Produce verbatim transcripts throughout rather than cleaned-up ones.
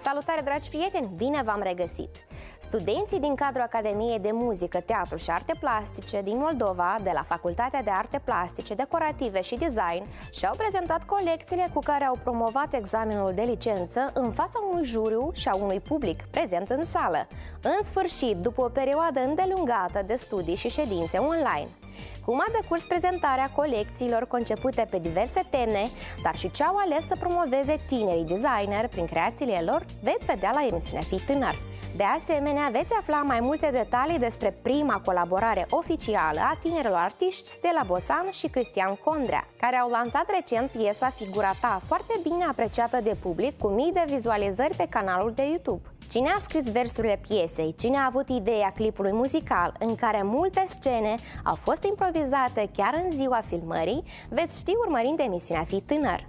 Salutare, dragi prieteni! Bine v-am regăsit! Studenții din cadrul Academiei de Muzică, Teatru și Arte Plastice din Moldova, de la Facultatea de Arte Plastice, Decorative și Design, și-au prezentat colecțiile cu care au promovat examenul de licență în fața unui juriu și a unui public prezent în sală. În sfârșit, după o perioadă îndelungată de studii și ședințe online. Cum a decurs prezentarea colecțiilor concepute pe diverse teme, dar și ce au ales să promoveze tinerii designeri prin creațiile lor, veți vedea la emisiunea Fii Tânăr. De asemenea, veți afla mai multe detalii despre prima colaborare oficială a tinerilor artiști Stella Boțan și Cristian Condrea, care au lansat recent piesa Figura ta, foarte bine apreciată de public, cu mii de vizualizări pe canalul de YouTube. Cine a scris versurile piesei, cine a avut ideea clipului muzical, în care multe scene au fost improvizate chiar în ziua filmării, veți ști urmărind emisiunea Fii Tânăr.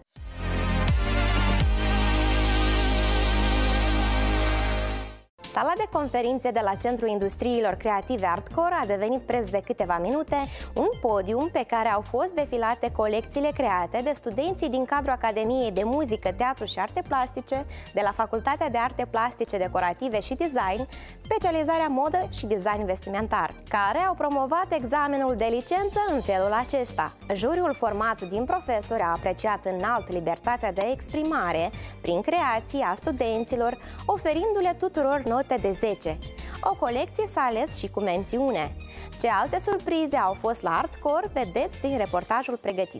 Sala de conferințe de la Centrul Industriilor Creative Artcore a devenit preț de câteva minute un podium pe care au fost defilate colecțiile create de studenții din cadrul Academiei de Muzică, Teatru și Arte Plastice de la Facultatea de Arte Plastice, Decorative și Design, specializarea modă și design vestimentar, care au promovat examenul de licență în felul acesta. Juriul format din profesori a apreciat înalt libertatea de exprimare prin creații a studenților, oferindu-le tuturor note de zece. O colecție s-a ales și cu mențiune. Ce alte surprize au fost la Artcore, vedeți din reportajul pregătit.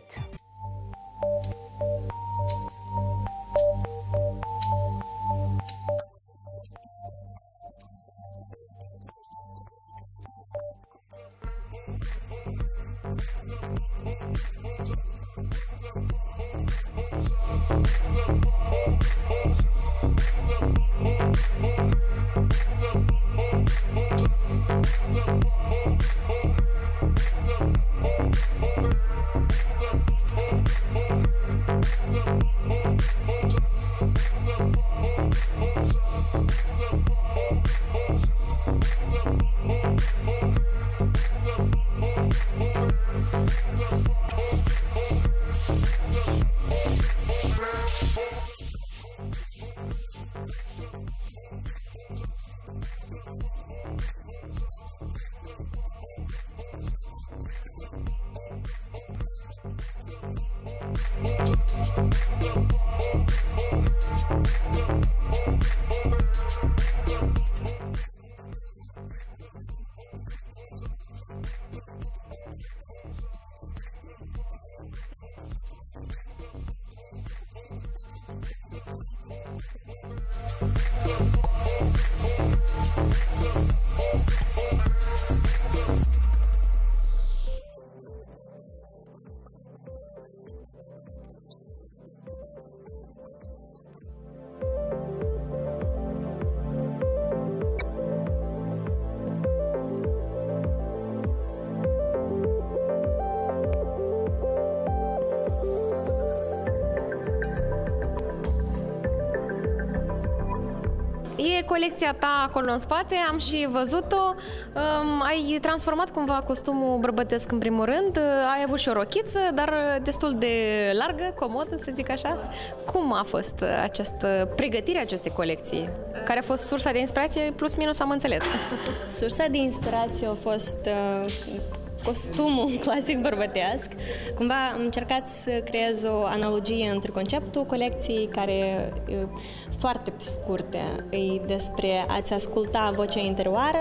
E colecția ta acolo în spate, am și văzut-o. Um, ai transformat cumva costumul bărbătesc în primul rând, ai avut și o rochiță, dar destul de largă, comodă, să zic așa. Cum a fost această pregătire a acestei colecții? Care a fost sursa de inspirație, plus minus am înțeles? Sursa de inspirație a fost uh, costumul clasic bărbăteasc. Cumva am încercat să creez o analogie între conceptul colecției, care e foarte pe scurte, e despre a-ți asculta vocea interioară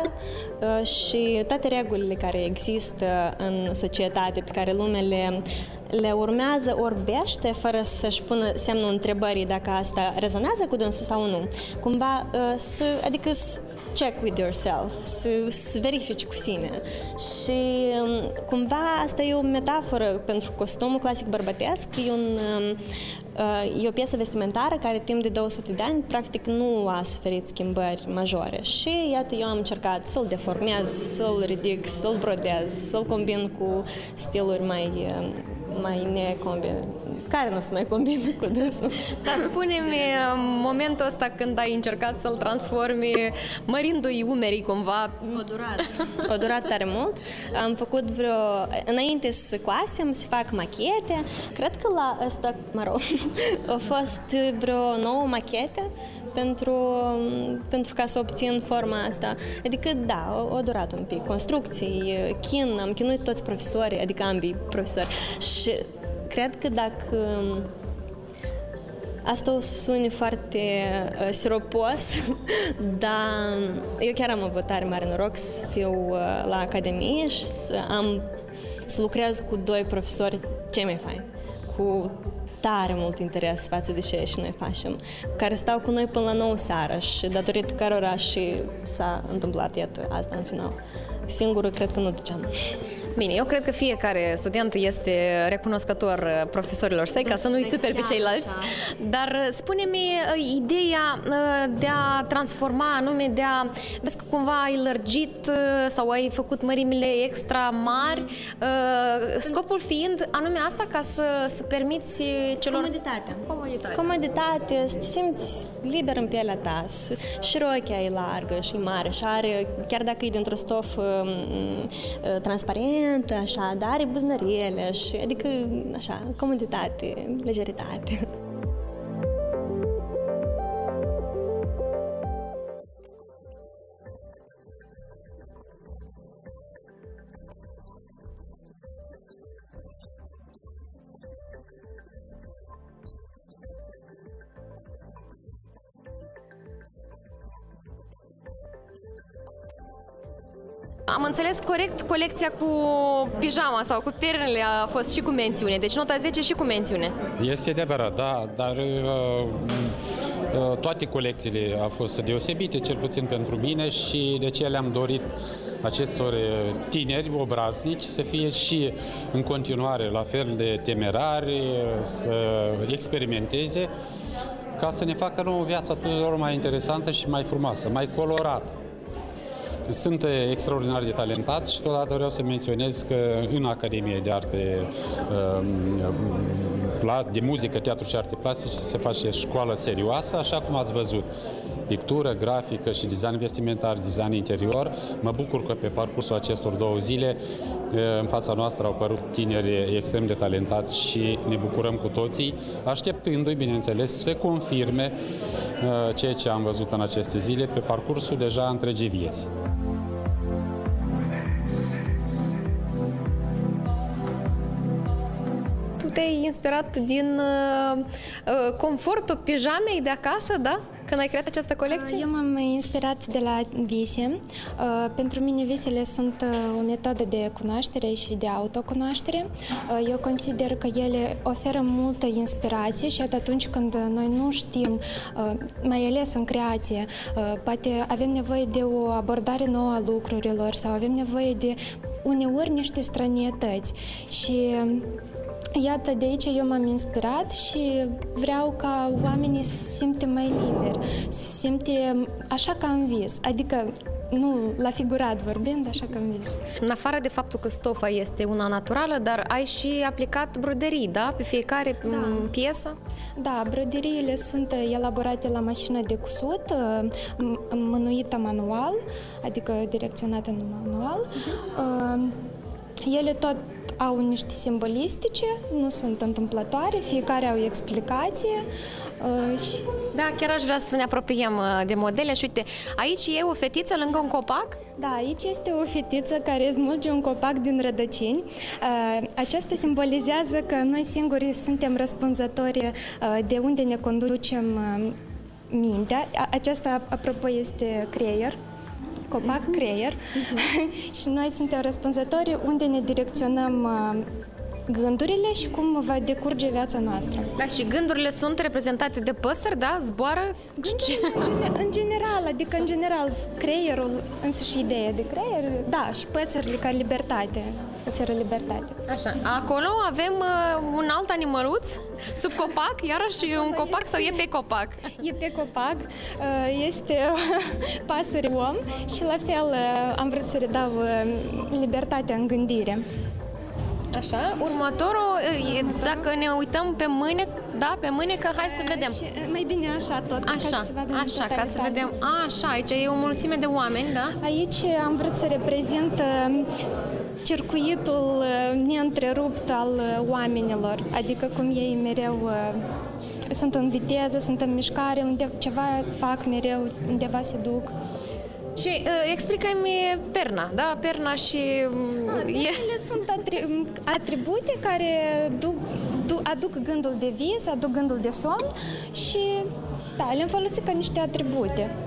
și toate regulile care există în societate, pe care lumea le, le urmează orbește, fără să-și pună semnul întrebării dacă asta rezonează cu dânsul sau nu. Cumva, să, adică să check with yourself, să, să verifici cu sine. Și cumva asta e o metaforă pentru costumul clasic bărbătesc, e, un, e o piesă vestimentară care timp de două sute de ani practic nu a suferit schimbări majore. Și iată, eu am încercat să-l deformez, să-l ridic, să-l brodez, să-l combin cu stiluri mai, mai necombin, care nu se mai combină cu dânsul. Dar spune-mi, momentul ăsta când ai încercat să-l transformi, mărindu-i umerii cumva... O durat. O durat tare mult. Am făcut vreo... Înainte să coasem, să fac machete. Cred că la ăsta, mă rog, a fost vreo nouă machete pentru, pentru ca să obțin forma asta. Adică, da, a durat un pic. Construcții, chin, am chinuit toți profesorii, adică ambii profesori. Și cred că dacă... Asta o să sune foarte uh, siropos, dar eu chiar am avut tare mare noroc să fiu uh, la Academie și să, am, să lucrez cu doi profesori cei mai faini, cu tare mult interes față de ce și noi facem, care stau cu noi până la nouă seara și datorită cărora și s-a întâmplat, iată, asta în final. Singură cred că nu duceam. Bine, eu cred că fiecare student este recunoscător profesorilor săi, ca să nu-i super pe ceilalți. Dar spune-mi ideea de a transforma, anume de a... Vezi că cumva ai lărgit sau ai făcut mărimile extra mari, scopul fiind anume asta, ca să, să permiți celor... Comoditatea. Comoditate. Comoditate, să te simți liber în pielea ta, și rochia e largă și mare și are, chiar dacă e dintr-o stofă transparent, așa, dar are buznăriele și, adică, așa, comoditate, legeritate. Am înțeles corect, colecția cu pijama sau cu pernele a fost și cu mențiune, deci nota zece și cu mențiune. Este adevărat, da, dar uh, uh, toate colecțiile au fost deosebite, cel puțin pentru mine, și de ce le-am dorit acestor tineri obraznici să fie și în continuare la fel de temerari, să experimenteze, ca să ne facă nouă viața tuturor mai interesantă și mai frumoasă, mai colorată. Sunt extraordinar de talentați și totodată vreau să menționez că în Academie de Arte, de Muzică, Teatru și Arte Plastice se face școală serioasă, așa cum ați văzut. Pictură, grafică și design vestimentar, design interior. Mă bucur că pe parcursul acestor două zile în fața noastră au apărut tineri extrem de talentați și ne bucurăm cu toții, așteptându-i, bineînțeles, să confirme ceea ce am văzut în aceste zile pe parcursul deja întregii vieți. Te-ai inspirat din uh, confortul pijamei de acasă, da? Când ai creat această colecție? Eu m-am inspirat de la vise. Pentru mine visele sunt o metodă de cunoaștere și de autocunoaștere. Eu consider că ele oferă multă inspirație și atunci când noi nu știm, mai ales în creație, poate avem nevoie de o abordare nouă a lucrurilor sau avem nevoie de uneori niște stranietăți. Și iată, de aici eu m-am inspirat și vreau ca oamenii să se simte mai liberi, să se simte așa ca în vis, adică nu la figurat vorbind, așa ca în vis. În afară de faptul că stofa este una naturală, dar ai și aplicat broderii, da? Pe fiecare da. piesă? Da, broderiile sunt elaborate la mașină de cusut, mânuită manual, adică direcționată în manual. Uh-huh. Ele tot au niște simbolistice, nu sunt întâmplătoare, fiecare au o explicație. Uh, și... Da, chiar aș vrea să ne apropiem de modele și uite, aici e o fetiță lângă un copac? Da, aici este o fetiță care smulge un copac din rădăcini. Uh, aceasta simbolizează că noi singuri suntem răspunzători uh, de unde ne conducem uh, mintea. Aceasta, apropo, este creier. Copac, uh-huh. creier. Uh-huh. Și noi suntem răspunzători unde ne direcționăm uh, gândurile și cum va decurge viața noastră. Da, și gândurile sunt reprezentate de păsări, da? Zboară? Gândurile, în general, adică în general, creierul, însăși ideea de creier, da, și păsările ca libertate, oferă libertate. Așa, acolo avem uh, un alt animăluț sub copac, iarăși un copac sau e pe copac? E pe copac, uh, este pasăre om și la fel uh, am vrut să redau uh, libertatea în gândire. Așa, următorul, dacă ne uităm pe mâine, da, pe mânecă, hai să vedem. Mai bine așa tot, așa, ca să vedem așa, ca să vedem, așa, aici e o mulțime de oameni, da? Aici am vrut să reprezint circuitul neîntrerupt al oamenilor, adică cum ei mereu sunt în viteză, sunt în mișcare, unde ceva fac mereu, undeva se duc. Și uh, explică-mi perna, da? Perna și... Uh, Ele sunt atri atribute care duc, du aduc gândul de vis, aduc gândul de somn și da, le-am folosit ca niște atribute.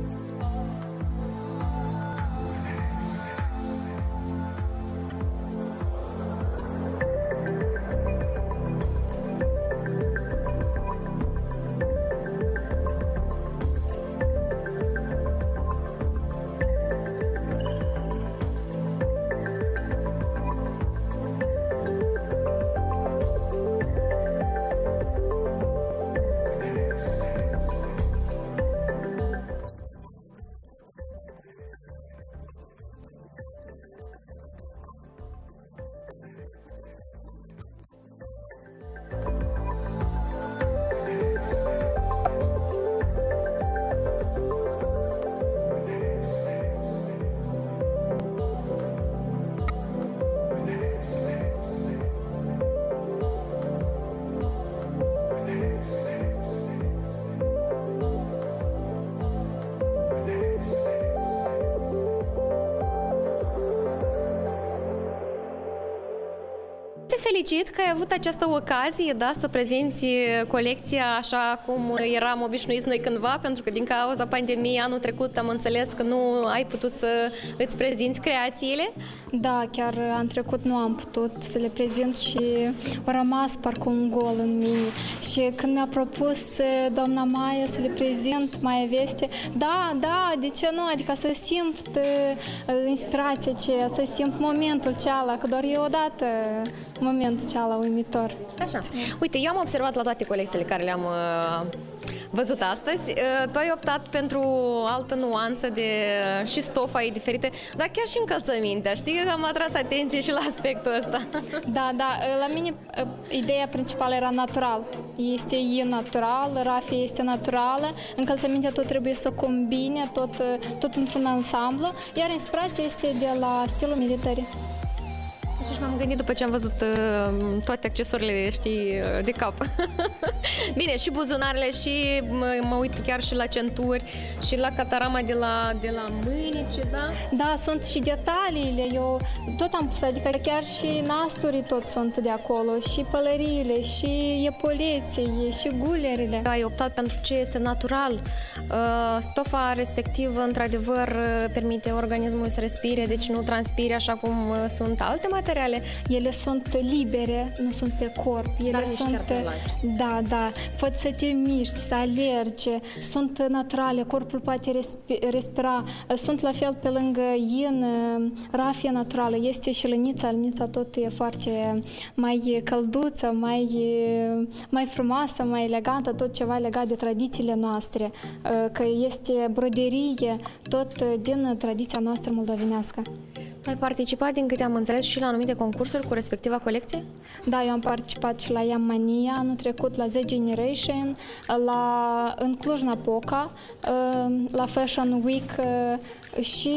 Te felicit că ai avut această ocazie, da, să prezinți colecția așa cum eram obișnuiți noi cândva, pentru că din cauza pandemiei anul trecut am înțeles că nu ai putut să îți prezinți creațiile. Da, chiar anul trecut nu am putut să le prezint și a rămas parcă un gol în mine. Și când mi-a propus doamna Maia să le prezint Maia Veste, da, da, de ce nu? Adică să simt uh, inspirația aceea, să simt momentul ceala, că doar e odată momentul ceala uimitor. Așa. Uite, eu am observat la toate colecțiile care le-am uh, văzut astăzi, uh, tu ai optat pentru o altă nuanță de și stofa e diferită, dar chiar și încălțămintea, știi că am atras atenție și la aspectul ăsta. Da, da, la mine ideea principală era natural. Este e natural, rafia este naturală, încălțămintea tot trebuie să combine, tot, tot într-un ansamblu, iar inspirația este de la stilul militar. Și m-am gândit după ce am văzut uh, toate accesorile, știi, de cap. Bine, și buzunarele, și mă, mă uit chiar și la centuri, și la catarama de la, de la mânice, da? Da, sunt și detaliile, eu tot am pus, adică chiar și nasturii tot sunt de acolo, și pălăriile, și epoleții, și gulerile. Ai optat pentru ce este natural. Uh, stofa respectivă, într-adevăr, permite organismului să respire, deci nu transpire așa cum uh, sunt alte materiale. Ele sunt libere, nu sunt pe corp. Ele Dar sunt, da, da, poți să te miști, să alergi, sunt naturale, corpul poate respira, sunt la fel pe lângă yin, rafia naturală, este și lănița, lănița tot e foarte mai călduță, mai, mai frumoasă, mai elegantă, tot ceva legat de tradițiile noastre, că este broderie, tot din tradiția noastră moldovenească. Ai participat, din câte am înțeles, și la anumite concursuri cu respectiva colecție? Da, eu am participat și la Yamania anul trecut, la Z Generation, la, în Cluj-Napoca, la Fashion Week și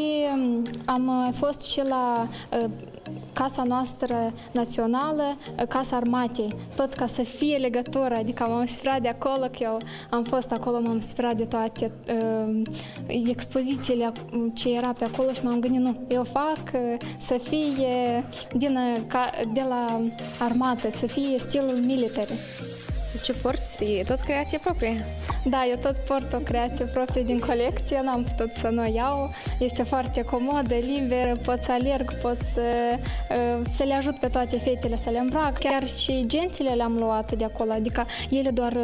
am fost și la casa noastră națională, Casa Armatei, tot ca să fie legătură, adică m-am inspirat de acolo, că eu am fost acolo, m-am inspirat de toate uh, expozițiile ce era pe acolo și m-am gândit, nu, eu fac uh, să fie din, ca, de la armată, să fie stilul militar. Ce porți? E tot creație proprie? Da, eu tot port o creație proprie din colecție, n-am putut să nu o iau. Este foarte comodă, liberă, pot să alerg, pot să, să le ajut pe toate fetele să le îmbrac. Chiar și gențile le-am luat de acolo, adică ele doar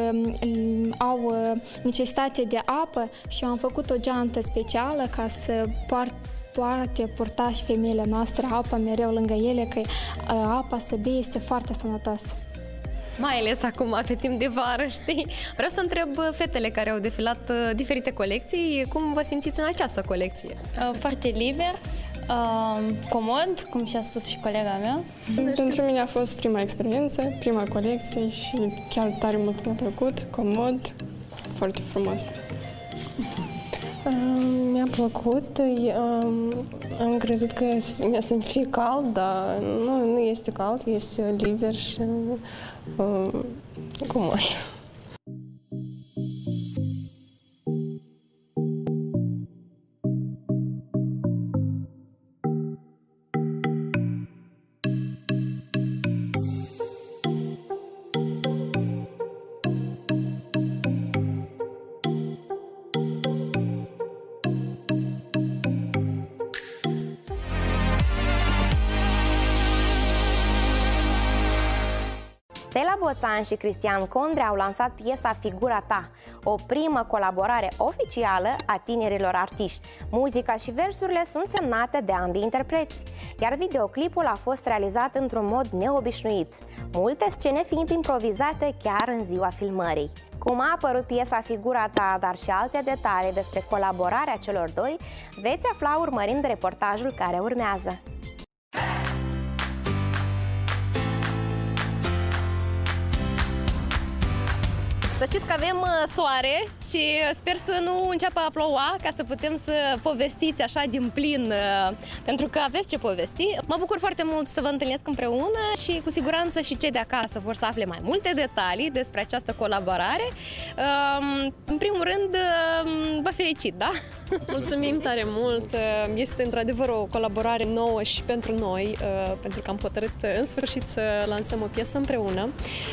au necesitate de apă și eu am făcut o geantă specială ca să poart poate purta și femeile noastre apa mereu lângă ele, că apa să bea este foarte sănătoasă. Mai ales acum, pe timp de vară, știi? Vreau să întreb fetele care au defilat diferite colecții, cum vă simțiți în această colecție? Foarte liber, Uh, comod, cum și-a spus și colega mea. Pentru mine a fost prima experiență, prima colecție și chiar tare mult mi-a plăcut, comod, foarte frumos. Mi-a plăcut, am crezut că mi-a să fie cald, dar nu, nu este cald, este liber și um, comod. Stella Boțan și Cristian Condre au lansat piesa Figura ta, o primă colaborare oficială a tinerilor artiști. Muzica și versurile sunt semnate de ambii interpreți, iar videoclipul a fost realizat într-un mod neobișnuit, multe scene fiind improvizate chiar în ziua filmării. Cum a apărut piesa Figura ta, dar și alte detalii despre colaborarea celor doi, veți afla urmărind reportajul care urmează. Să știți că avem soare și sper să nu înceapă a ploua, ca să putem să povestiți așa din plin, pentru că aveți ce povesti. Mă bucur foarte mult să vă întâlnesc împreună și cu siguranță și cei de acasă vor să afle mai multe detalii despre această colaborare. În primul rând, vă felicit, da? Mulțumim tare mult! Este într-adevăr o colaborare nouă și pentru noi, pentru că am hotărât în sfârșit să lansăm o piesă împreună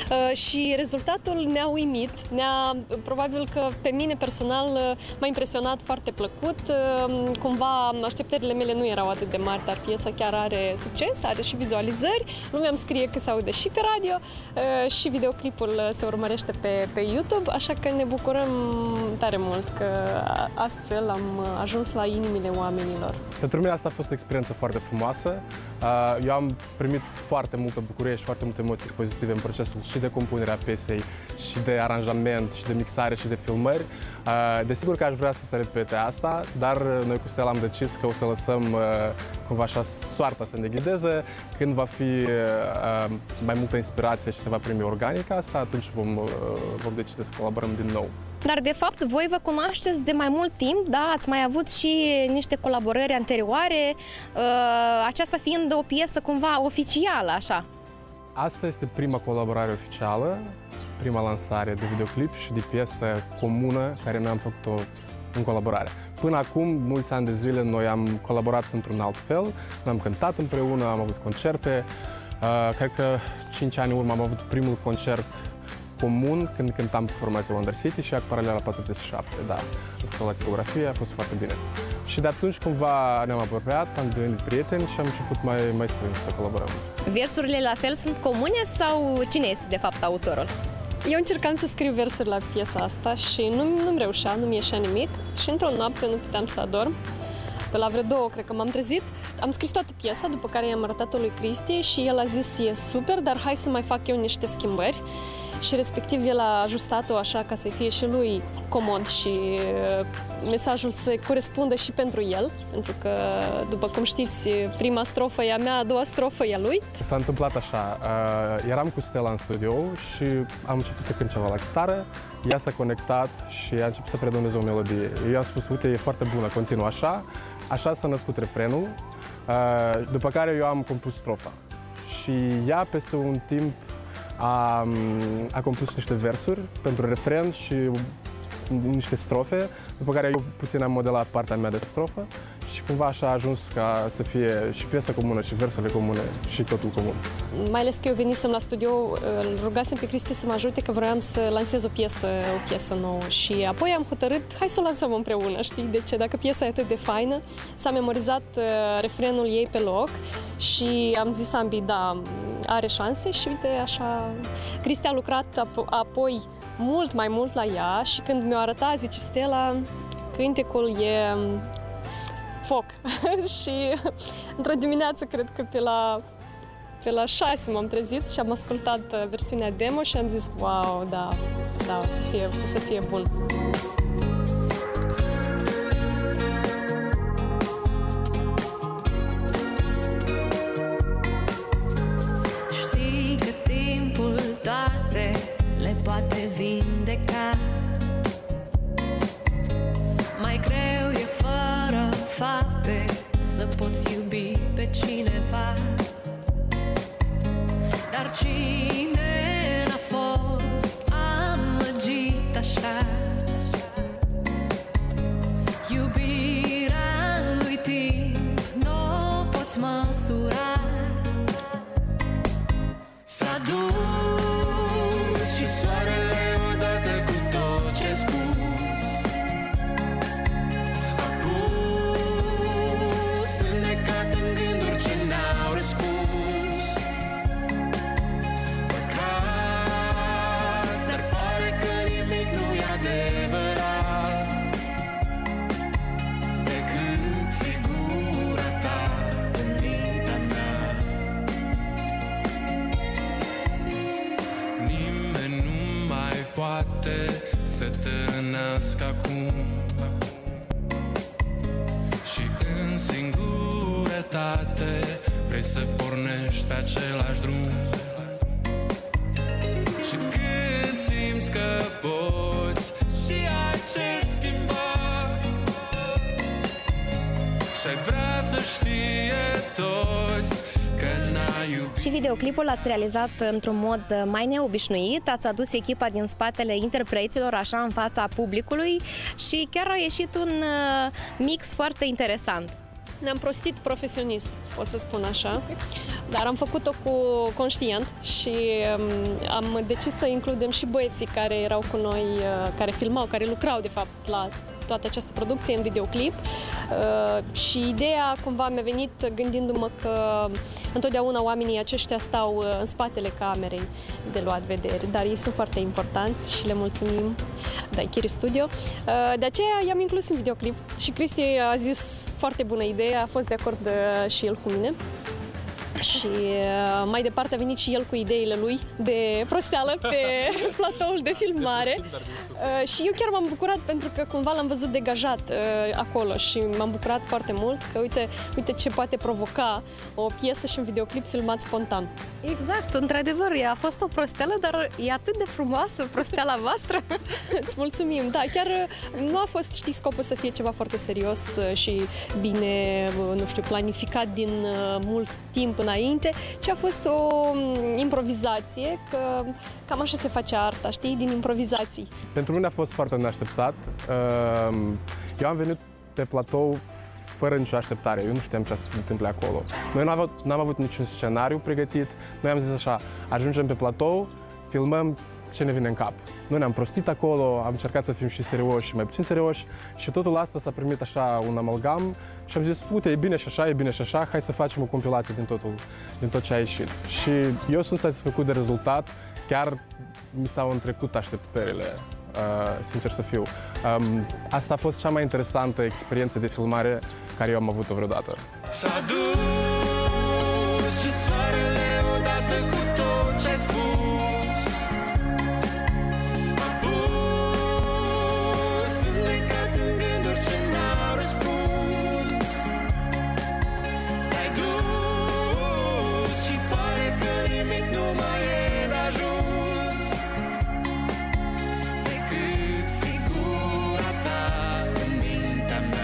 și rezultatul ne-a uimit. Ne-a, probabil că pe mine personal m-a impresionat foarte plăcut. Cumva așteptările mele nu erau atât de mari, dar piesa chiar are succes, are și vizualizări. Lumea îmi scrie că se aude și pe radio și videoclipul se urmărește pe, pe YouTube, așa că ne bucurăm tare mult că astfel am ajuns la inimile oamenilor. Pentru mine asta a fost o experiență foarte frumoasă. Eu am primit foarte multă bucurie și foarte multe emoții pozitive în procesul și de compunerea piesei, și de aranjament, și de mixare, și de filmări. Desigur că aș vrea să se repete asta, dar noi cu Stella am decis că o să lăsăm cumva așa soarta să ne ghideze. Când va fi mai multă inspirație și se va primi organic asta, atunci vom, vom decide să colaborăm din nou. Dar, de fapt, voi vă cunoașteți de mai mult timp, da? Ați mai avut și niște colaborări anterioare, aceasta fiind o piesă cumva oficială, așa. Asta este prima colaborare oficială, prima lansare de videoclip și de piesă comună care noi am făcut-o în colaborare. Până acum, mulți ani de zile, noi am colaborat într-un alt fel, noi am cântat împreună, am avut concerte. Cred că cinci ani în urmă am avut primul concert comun când cântam cu formația Wonder City și Aquarela la patruzeci și șapte, da, la tipografie, a fost foarte bine. Și de atunci cumva ne-am apropiat, am devenit prieteni și am început mai, mai strâns să colaborăm. Versurile la fel sunt comune sau cine este de fapt autorul? Eu încercam să scriu versuri la piesa asta și nu, nu-mi reușea, nu-mi ieșea nimic și într-o noapte nu puteam să adorm. Pe la vreo două, cred că m-am trezit. Am scris toată piesa, după care i-am arătat-o lui Cristi și el a zis, e super, dar hai să mai fac eu niște schimbări. Și respectiv el a ajustat-o așa ca să-i fie și lui comod și mesajul să corespundă și pentru el, pentru că, după cum știți, prima strofă e a mea, a doua strofă e a lui. S-a întâmplat așa, eram cu Stella în studio și am început să cânt ceva la chitară, ea s-a conectat și a început să predoneze o melodie. Eu i-am spus, uite, e foarte bună, continuă așa, așa s-a născut refrenul, după care eu am compus strofa. Și ea, peste un timp, A, a compus niște versuri pentru refren și niște strofe, după care eu puțin am modelat partea mea de strofă și cumva așa a ajuns ca să fie și piesa comună, și versurile comune, și totul comun. Mai ales că eu venisem la studio, îl rugasem pe Cristi să mă ajute că vroiam să lansez o piesă, o piesă nouă și apoi am hotărât, hai să o lansăm împreună, știi? De ce? Dacă piesa e atât de faină, s-a memorizat uh, refrenul ei pe loc și am zis ambii, da, are șanse și uite așa. Cristi a lucrat ap apoi mult mai mult la ea și când mi-o arăta, zice, Stella, cântecul e foc. Și într-o dimineață, cred că pe la, pe la șase m-am trezit și am ascultat versiunea demo și am zis, wow, da, da, o să fie, o să fie bun. vindeca. Mai greu e fără fapte să poți iubi pe cineva. Dar cine n-a fost amăgit așa? Iubirea lui timp n-o poți măsura. S-a dus și soarele odată cu tot ce-ai spus. A pus înnecat în gânduri ce n-au răspuns. Păcat, dar pare că nimic nu-i adevărat decât figura ta în mintea mea. Nimeni nu mai poate să te rănească acum și în singurătate vrei să pornești pe același drum. Și când simți că poți și ai ce schimba și-ai vrea să știe toți că n-ai iubit. Și videoclipul l-ați realizat într-un mod mai neobișnuit, ați adus echipa din spatele interpreților așa în fața publicului și chiar a ieșit un uh, mix foarte interesant. Ne-am prostit profesionist, pot să spun așa, dar am făcut-o cu conștient și um, am decis să includem și băieții care erau cu noi, uh, care filmau, care lucrau de fapt la toată această producție în videoclip. Uh, și ideea cumva mi-a venit gândindu-mă că întotdeauna oamenii aceștia stau uh, în spatele camerei de luat vedere, dar ei sunt foarte importanți și le mulțumim Daiquiri Studio. Uh, de aceea i-am inclus în videoclip și Cristi a zis foarte bună idee, a fost de acord uh, și el cu mine. Și uh, mai departe a venit și el cu ideile lui de prosteală pe platoul de filmare. Uh, și eu chiar m-am bucurat pentru că cumva l-am văzut degajat uh, acolo și m-am bucurat foarte mult că uite, uite ce poate provoca o piesă și un videoclip filmat spontan. Exact, într-adevăr, a fost o prosteală, dar e atât de frumoasă prosteala voastră. Îți mulțumim, da, chiar nu a fost, știi, scopul să fie ceva foarte serios și bine, nu știu, planificat din mult timp înainte, ci a fost o improvizație, că cam așa se face arta, știi, din improvizații. Pentru mine a fost foarte neașteptat. Eu am venit pe platou fără nicio așteptare. Eu nu știam ce se întâmple acolo. Noi n-am avut, n-am avut niciun scenariu pregătit. Noi am zis așa, ajungem pe platou, filmăm ce ne vine în cap. Noi ne-am prostit acolo, am încercat să fim și serioși și mai puțin serioși și totul asta s-a primit așa un amalgam și am zis, uite, e bine și așa, e bine și așa, hai să facem o compilație din totul, din tot ce a ieșit. Și eu sunt satisfăcut de rezultat, chiar mi s-au întrecut așteptările. Uh, sincer să fiu. Um, asta a fost cea mai interesantă experiență de filmare care eu am avut-o vreodată. S-a dus și soarele odată cu tot ce-ai spus. A pus înnecat în gânduri ce n-au răspuns. Te-ai dus și pare că nimic nu mai e de ajuns decât figura ta în mintea mea.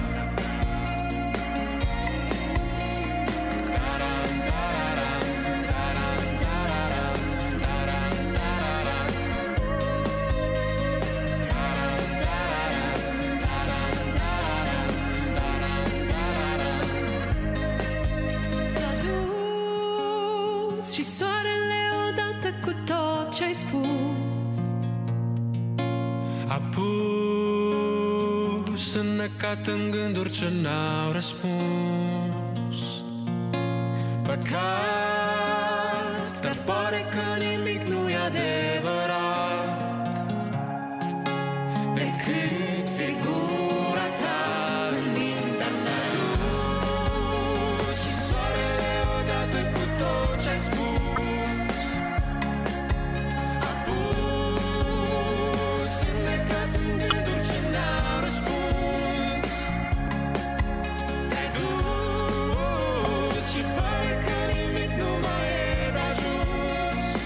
S-a dus și soarele odată cu tot ce-ai spus. A pus înnecat în gânduri ce n-au răspuns. Păcat, dar pare că nimic nu e adevărat decât figura ta în mintea mea. S-a dus și soarele odată cu tot ce-ai spus. A pus înnecat în gânduri ce n-au răspuns. Te-ai dus și pare că nimic nu mai e de ajuns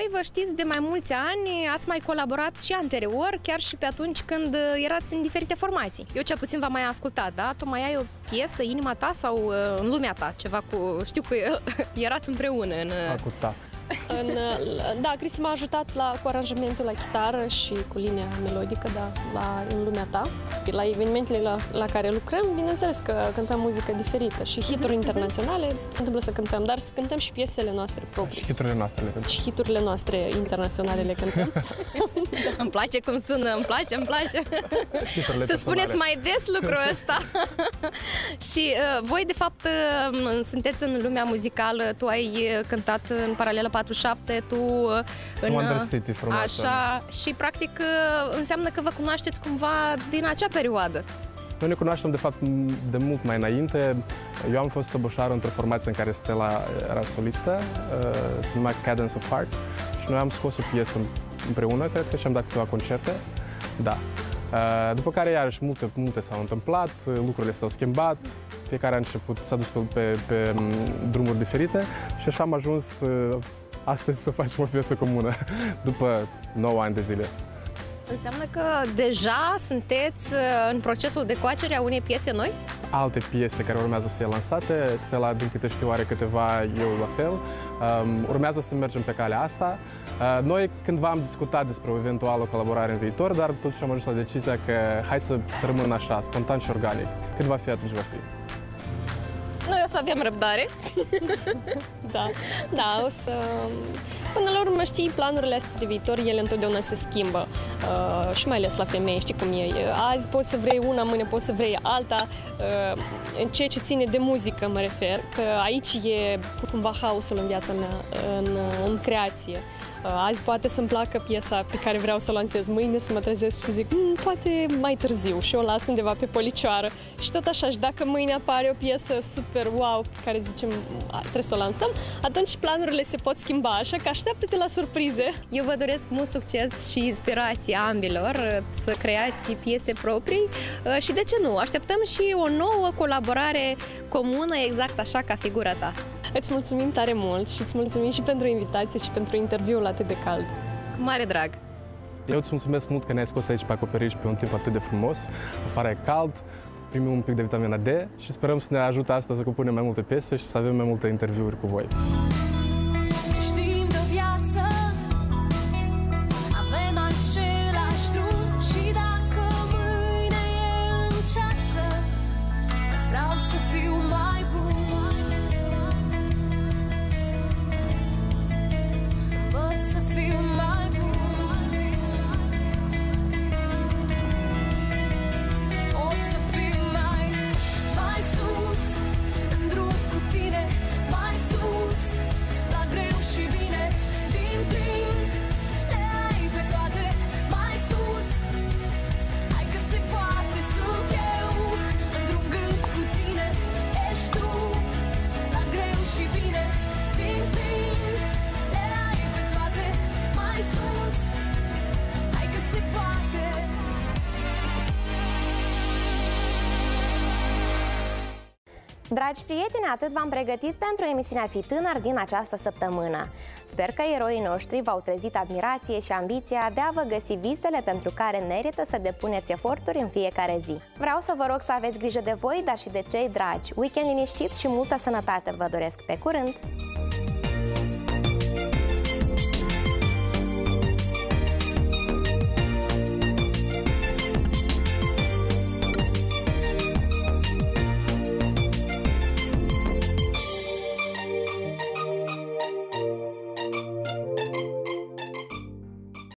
voi vă știți de mai mulți ani, ați mai colaborat și anterior, chiar și pe atunci când erați în diferite formații. Eu cel puțin v-am mai ascultat, da? Tu mai ai o piesă, Inima ta sau În lumea ta, ceva cu... Știu că erați împreună în... A, cu ta. În, da, Cristi m-a ajutat la, cu aranjamentul la chitară și cu linia melodică, da, la În lumea ta. La evenimentele la, la care lucrăm, bineînțeles că cântăm muzică diferită și hituri internaționale se întâmplă să cântăm, dar să cântăm și piesele noastre proprii. Și hiturile noastre le cântăm. Și hiturile noastre internaționale le cântăm. Îmi place cum sună, îmi place, îmi place. Hiturile să spuneți mai des lucrul ăsta. Și uh, voi, de fapt, uh, sunteți în lumea muzicală, tu ai cântat în paralelă patruzeci și șapte, tu în... Wonder City, frumoasă. Așa, și practic înseamnă că vă cunoașteți cumva din acea perioadă. Noi ne cunoaștem, de fapt, de mult mai înainte. Eu am fost toboșar într-o formație în care Stella era solistă, se numea Cadence of Heart, și noi am scos o piesă împreună, cred că, și am dat câteva concerte. Da. După care, iarăși, multe, multe s-au întâmplat, lucrurile s-au schimbat, fiecare a început, s-a dus pe, pe, pe drumuri diferite și așa am ajuns astăzi să facem o piesă comună, după nouă ani de zile. Înseamnă că deja sunteți în procesul de coacere a unei piese noi? Alte piese care urmează să fie lansate, Stella, din câte știu, are câteva, eu la fel. Um, urmează să mergem pe calea asta. Uh, noi cândva am discutat despre o eventuală colaborare în viitor, dar totuși am ajuns la decizia că hai să, să rămână așa, spontan și organic. Când va fi, atunci va fi. Noi o să avem răbdare. Da, da, o să... Până la urmă, știi, planurile astea de viitor, ele întotdeauna se schimbă. Uh, și mai ales la femei, știi cum e. Azi poți să vrei una, mâine poți să vrei alta. Uh, în ceea ce ține de muzică, mă refer, că aici e cumva haosul în viața mea, în, în creație. Azi poate să-mi placă piesa pe care vreau să o lansez, mâine să mă trezesc și zic mmm, poate mai târziu și o las undeva pe policioară. Și tot așa, și dacă mâine apare o piesă super wow pe care zicem trebuie să o lansăm, atunci planurile se pot schimba, așa că așteaptă-te la surprize. Eu vă doresc mult succes și inspirație ambilor să creați piese proprii și de ce nu, așteptăm și o nouă colaborare comună exact așa ca figura ta. Îți mulțumim tare mult și îți mulțumim și pentru invitație și pentru interviul atât de cald. Mare drag! Eu îți mulțumesc mult că ne-ai scos aici pe acoperiș pe un timp atât de frumos. Afară e cald, primim un pic de vitamina D și sperăm să ne ajute asta să compunem mai multe piese și să avem mai multe interviuri cu voi. Știm de viață, avem același drum și dacă mâine e în ceață, îți vreau să fiu mai bun. Dragi prieteni, atât v-am pregătit pentru emisiunea Fi Tânăr din această săptămână. Sper că eroii noștri v-au trezit admirație și ambiția de a vă găsi visele pentru care merită să depuneți eforturi în fiecare zi. Vreau să vă rog să aveți grijă de voi, dar și de cei dragi. Weekend liniștit și multă sănătate vă doresc. Pe curând!